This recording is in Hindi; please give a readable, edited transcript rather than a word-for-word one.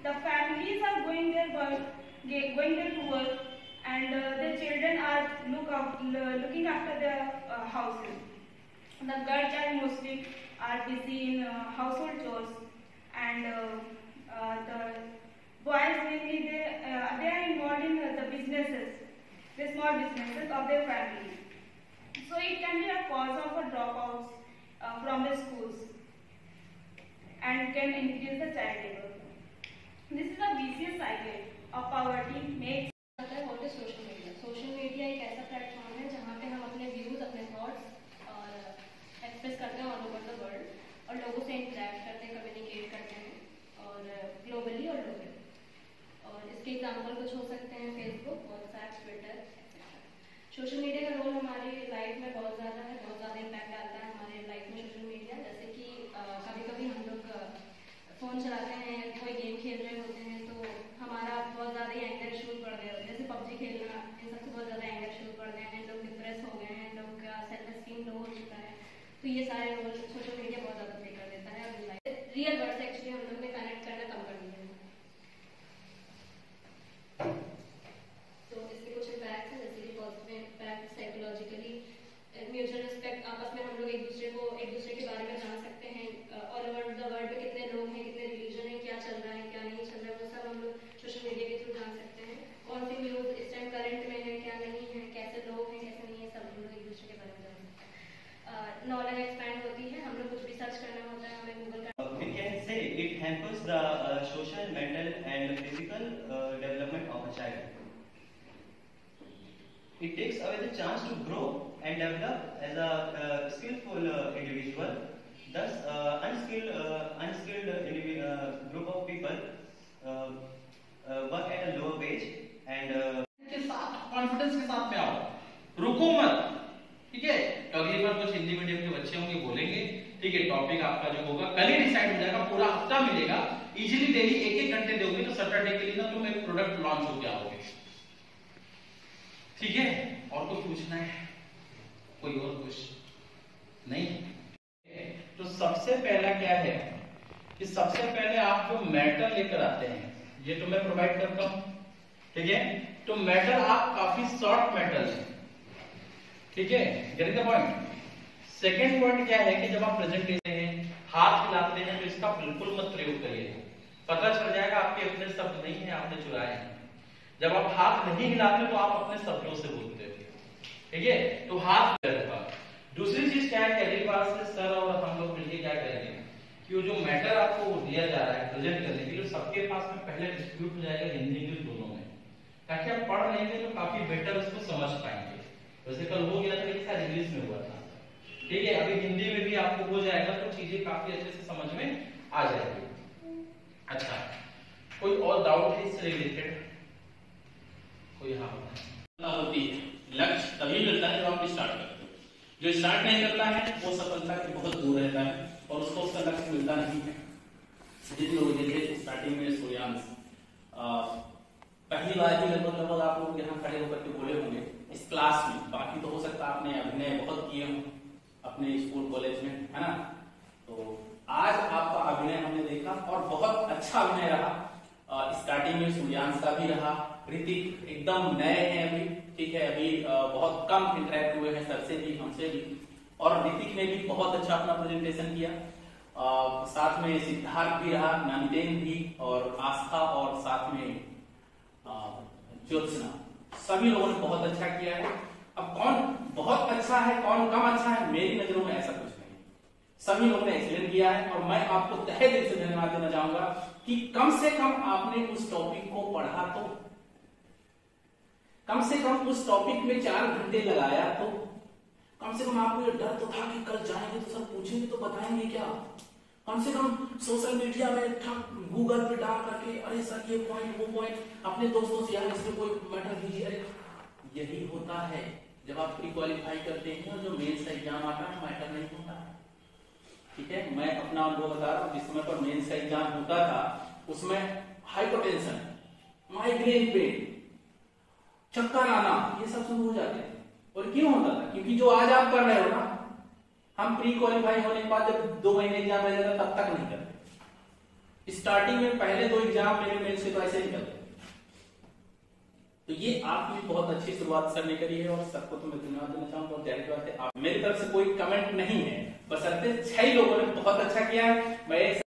the families are going there to work, and their children are looking after their houses. The girl child mostly are busy in household chores, and the boys mainly they are involved in the businesses, the small businesses of their family. So it can be a cause of a dropouts from the schools and can increase the child labor. This is a vicious cycle of poverty makes. What is social media? Social media एक ऐसा प्लेटफॉर्म है जहाँ पे हम अपने व्यूज, अपने थॉट्स और एक्सप्रेस करते हैं ऑल ओवर द वर्ल्ड और लोगों से इंटरेक्ट करते हैं, कम्युनिकेट करते हैं और ग्लोबली और लोकली। और इसके एग्जांपल कुछ हो सकते हैं Facebook, WhatsApp, Twitter etcetera. Social media का रोल हमारी लाइफ में बहुत ज़्यादा है, बहुत ज़्यादा इम्पैक्ट डालता है हमारे लाइफ में सोशल मीडिया। जैसे कि कभी कभी हम लोग फ़ोन चलाते हैं, कोई गेम खेल रहे होते हैं तो हमारा बहुत ज़्यादा ही एंगर इशूज बढ़ गए होते हैं, जैसे पबजी खेलना, इन सबसे बहुत ज़्यादा एंगर इशूज बढ़ गए हैं, लोग डिप्रेस हो गए हैं, लोग का सेल्फ एस्टीम लो हो चुका है। तो ये सारे रोल सोशल मीडिया बहुत ज़्यादा प्ले कर देता है अपनी लाइफ। रियल वर्ल्ड से एक्चुअली हम लोग ने कनेक्ट करना कम कर दिया है। तो इसके कुछ इम्पैक्ट हैं, जैसे कि positive impact psychologically, mutual respect, आपस में हम लोग एक दूसरे के बारे में जान सकते हैं। ऑल ओवर द वर्ल्ड में कितने लोग हैं, कितने रिलीजन है, क्या चल रहा है, क्या नहीं चल रहा है, वो सब हम लोग सोशल मीडिया के थ्रू जान सकते हैं। कौन सी न्यूज़ इस टाइम करंट में है, क्या नहीं है, कैसे लोग हैं, कैसे नहीं है, सब हम लोग एक दूसरे के बारे में जान सकते हैं। नॉलेज एक्सपैंड होती है, हम लोग कुछ भी सर्च करना होता है, हमें गूगल का We can say it hampers the social, mental and physical development of a child. It takes away the chance to grow and develop as a skillful individual. Thus, unskilled group of people work at a lower wage and के साथ कॉन्फिडेंस के साथ में आओ, रुको मत, ठीक है। तो अगली बार कुछ हिंदी मीडियम के बच्चे होंगे बोलेंगे, ठीक है, टॉपिक आपका जो होगा कल ही डिसाइड हो जाएगा, पूरा हफ्ता मिलेगा, इजीली डेली एक घंटे दोगे तो सैटरडे के लिए ना तुम एक प्रोडक्ट लॉन्च हो गया होगे, ठीक है। और कुछ पूछना है? कोई और क्वेश्चन नहीं? तो सबसे पहला क्या है कि सबसे पहले आप जो मैटर लेकर आते हैं ये तो मैं प्रोवाइड करता हूं, ठीक है। तो मैटर आप काफी शॉर्ट मैटर है, ठीक है, get the point. Second point क्या है कि जब आप प्रेजेंटेशन हैं, हाथ हिलाते हैं तो इसका बिल्कुल मत प्रयोग करिए, पता चल जाएगा आपके अपने शब्द नहीं है, आपने चुराए हैं। जब आप हाथ नहीं हिलाते तो आप अपने शब्दों से बोलते हो, ठीक है। तो हाथ रहता। दूसरी चीज क्या है कि अगली बार से सर और हम लोग मिलकर क्या करेंगे कि वो जो मैटर आपको दिया जा रहा है प्रेजेंट करने के लिए सबके पास में पहले डिस्ट्रीब्यूट हो जाएगा हिंदी इंग्लिश दोनों में, ताकि आप पढ़ लेंगे तो काफी बेटर उसको समझ पाएंगे। वैसे कल हो गया था लेकिन शायद इंग्लिश में हुआ था, ठीक है, अभी हिंदी में भी आपको हो जाएगा तो चीजें काफी अच्छे से समझ में आ जाएगी। अच्छा, कोई और डाउट है इससे रिलेटेड? कोई? हाँ, होती है लक्ष्य तभी मिलता है जब आप स्टार्ट करते हो, जो स्टार्ट नहीं करता है वो सफलता के बहुत दूर रहता है और उसको उसका लक्ष्य मिलता नहीं है। जिन लोग जैसे स्टार्टिंग में सूर्यांश पहली बार ही लगभग आप लोग यहाँ खड़े होकर के बोले होंगे इस क्लास में, बाकी तो हो सकता है आपने अभिनय बहुत किए हो अपने स्कूल कॉलेज में, है ना। तो आज आपका अभिनय हमने देखा और बहुत अच्छा अभिनय रहा। स्टार्टिंग में सूर्यांश का भी रहा, ऋतिक एकदम नए हैं अभी, ठीक है, अभी बहुत कम इंटरेक्ट हुए हैं सर से भी, हमसे भी, और ऋतिक ने भी बहुत अच्छा अपना प्रेजेंटेशन किया। साथ में सिद्धार्थ भी रहा, नंदेन भी, और आस्था, और साथ में ज्योत्सना, सभी लोगों ने बहुत अच्छा किया है। अब कौन बहुत अच्छा है कौन कम अच्छा है, मेरी नजरों में ऐसा कुछ नहीं, सभी लोगों ने एक्सीलेंट किया है। और मैं आपको तहे दिल से धन्यवाद देना चाहूंगा कि कम से कम आपने उस टॉपिक को पढ़ा, तो कम से कम उस टॉपिक में 4 घंटे लगाया, तो कम से कम आपको ये डर तो था कि कल जाएंगे तो सब पूछेंगे तो बताएंगे क्या। कम से कम सोशल मीडिया में गूगल पे डाल करके अरे सर ये पॉइंट वो पॉइंट अपने दोस्तों से यार इसमें कोई मैटर कीजिए, अरे यही होता है जब आप प्री क्वालिफाई करते हैं और जो मेंस एग्जाम आता है मैटर नहीं होता है, ठीक है। मैं अपना अनुभव बता रहा हूँ, जिस समय पर मेंस का एग्जाम होता था उसमें हाइपरटेंशन, माइग्रेन पेन, चक्कर आना, ये सब शुरू हो जाते हैं। और क्यों होता था? क्योंकि जो आज आप कर रहे हो ना, हम प्री क्वालिफाई होने के बाद जब 2 महीने एग्जाम रह जाता तब तक नहीं करते, स्टार्टिंग में पहले 2 एग्जाम मेरे मेंस के तो ऐसे निकलते। तो ये आपकी बहुत अच्छी शुरुआत सर ने करी है और सबको तो मैं धन्यवाद देना चाहूंगा। और जाहिर बात है आप मेरी तरफ से कोई कमेंट नहीं है, बशर्ते 6 लोगों ने बहुत अच्छा किया है। मैं